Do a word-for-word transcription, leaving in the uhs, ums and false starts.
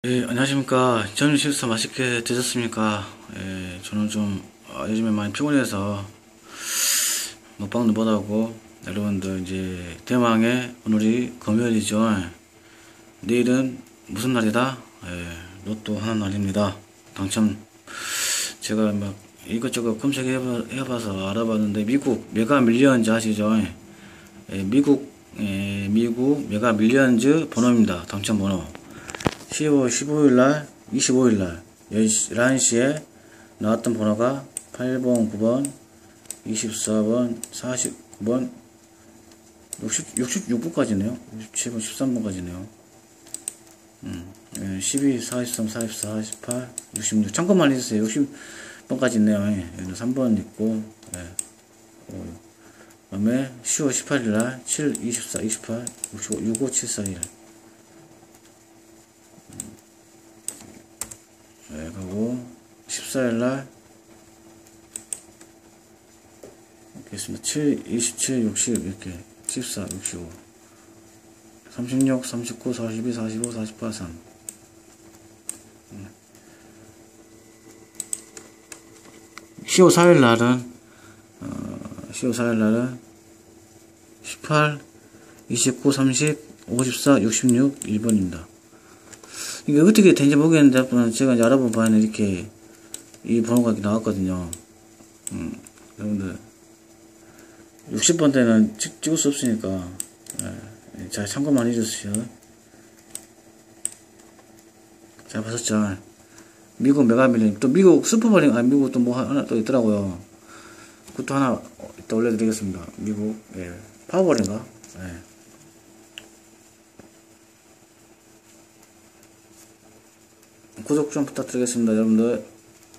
예, 안녕하십니까. 점심 식사 맛있게 드셨습니까? 예, 저는 좀, 아, 요즘에 많이 피곤해서 먹방도 못하고, 여러분들 이제 대망의 오늘이 금요일이죠. 내일은 무슨 날이다? 예, 로또 하는 날입니다. 당첨, 제가 막 이것저것 검색해봐서 알아봤는데, 미국 메가 밀리언즈 아시죠? 예, 미국, 예, 미국 메가 밀리언즈 번호입니다. 당첨 번호. 시월 십오일날, 이십오일날, 열한 시에 나왔던 번호가 팔 번, 구 번, 이십사 번, 사십구 번, 육십, 육십육 번까지네요. 육십칠 번, 십삼 번까지네요. 음, 예, 십이, 사십삼, 사십사, 사십팔, 육십육. 참고만 해주세요. 육십 번까지 있네요. 예, 여기는 삼 번 있고, 예. 어, 그 다음에 시월 십팔일날, 칠, 이십사, 이십팔, 육십오, 육오, 칠사일. 네, 그리고 십사일날 이렇게 있습니다. 칠, 이십칠, 육십 이렇게 십사, 육십오, 삼십육, 삼십구, 사십이, 사십오, 사십팔, 삼. 시월 사일날은 어, 시월 사일날은 십팔, 이십구, 삼십, 오십사, 육십육, 일 번입니다. 이게 어떻게 된지 모르겠는데, 제가 이제 알아본 바에는 이렇게, 이 번호가 이렇게 나왔거든요. 음, 여러분들, 육십 번 때는 찍, 찍을 수 없으니까, 예, 잘 참고만 해주세요. 잘 봤었죠? 미국 메가밀리언, 또 미국 슈퍼볼링, 아, 미국 또 뭐 하나 또 있더라고요. 그것도 하나 이따 올려드리겠습니다. 미국, 예, 파워볼인가? 예. 구독 좀 부탁드리겠습니다, 여러분들.